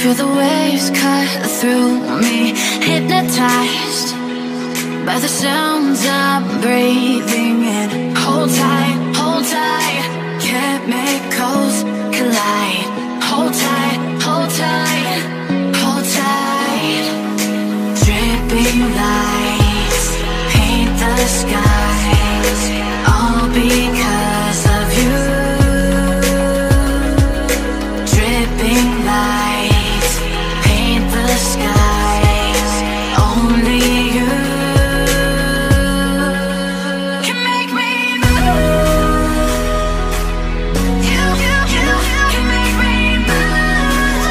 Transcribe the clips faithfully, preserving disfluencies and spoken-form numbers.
Feel the waves cut through me, hypnotized by the sounds I'm breathing in. Hold tight, hold tight, chemicals collide. Hold tight, hold tight, hold tight. Dripping lights paint the skies, all because of you. Dripping lights paint the skies, only you can make me move. You, you, you can make me move.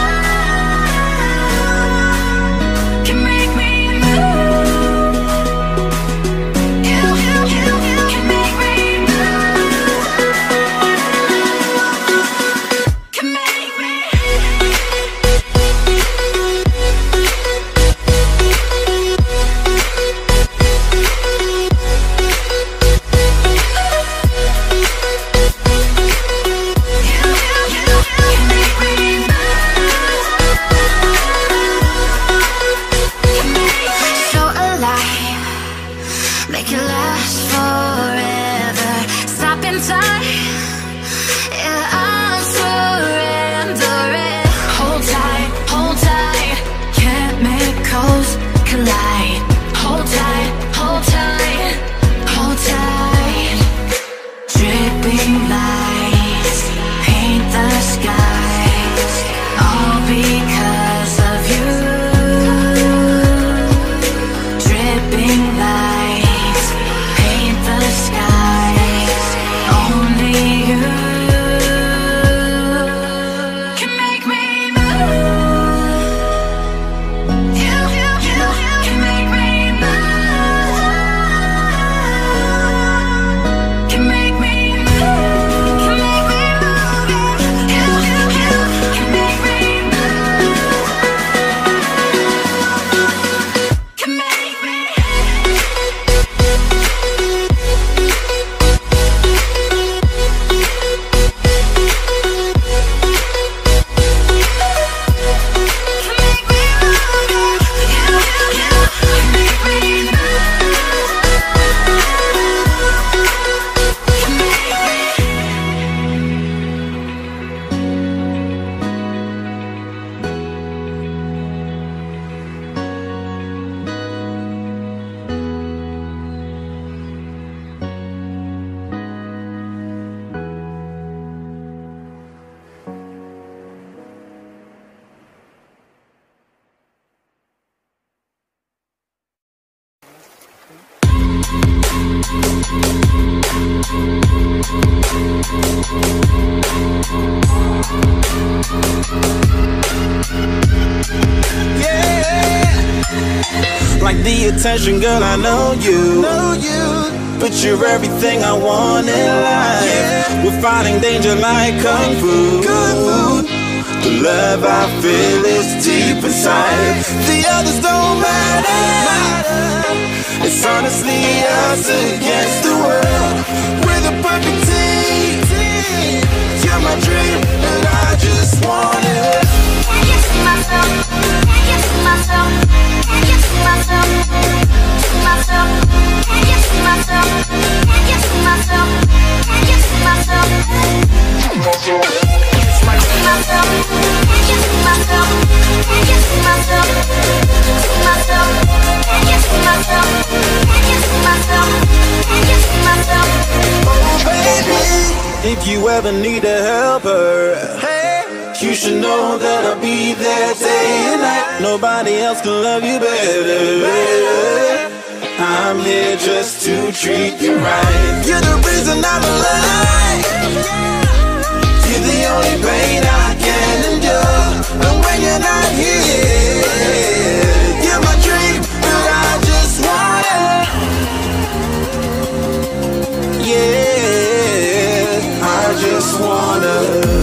Can make me move. You, you, you can make me move. Can make me. So alive, make it last forever. Stop in time, yeah, I'm surrendering. Hold tight, hold tight, chemicals collide. Hold tight, hold tight, hold tight. Dripping lights paint the skies, all because of you. Dripping lights paint the skies, only you can make me move. You, you, you can make me move. Can make me move. Can make me move. You, you, you can make me move. Can make me. Like the attention, girl, I know you. Know you. But you're everything I want in life. Yeah. We're fighting danger like kung fu. Kung fu. The love I feel is deep inside. The others don't matter. It's honestly us against the world. We're the perfect team. You're my dream, and I just want it. Can you see myself? Can you see myself? Can you see myself? See myself? Can you see myself? Can you see myself? Can you see myself? See myself? Can you see myself? Can you see myself? See myself? Can you see myself? Can you see myself? Can you see myself? Oh baby, if you ever need a helper, you should know that I'll be there day and night. Nobody else can love you better. I'm here just to treat you right. You're the reason I'm alive. You're the only pain I can endure. And when you're not here, you're my dream, but I just want it. Yeah, I just wanna.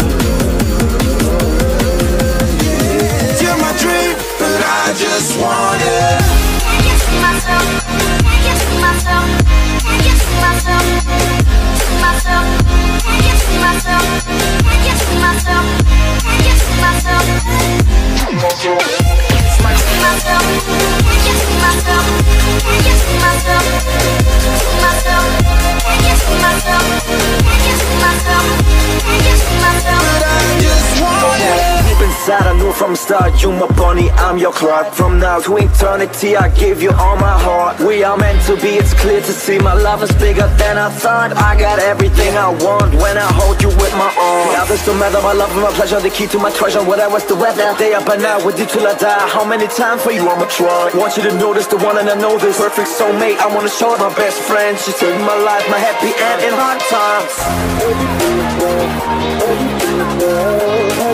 I just want it. Can you see myself? Can you see myself? Can you see myself? See myself? Can you see myself? Can you see myself? Can you see myself? myself? Can you see myself? Can you see myself? See myself? Can you see myself? Can you see myself? Can you see myself? Deep inside I knew from the start, you my bunny, I'm your Clark. From now to eternity I give you all my heart. We are meant to be, it's clear to see. My love is bigger than I thought. I got everything I want when I hold you with my arms. The others don't matter, my love and my pleasure, the key to my treasure. Whatever's the weather, day up and out with you till I die. How many times for you I'ma try? Want you to notice the one and I know this perfect soulmate. I wanna show it my best friend. She saved my life, my happy end in hard times.